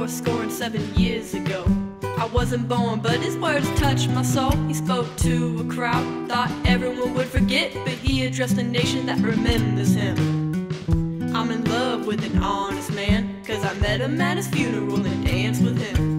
7 years ago. I wasn't born, but his words touched my soul. He spoke to a crowd, thought everyone would forget, but he addressed a nation that remembers him. I'm in love with an honest man, 'cause I met him at his funeral and danced with him.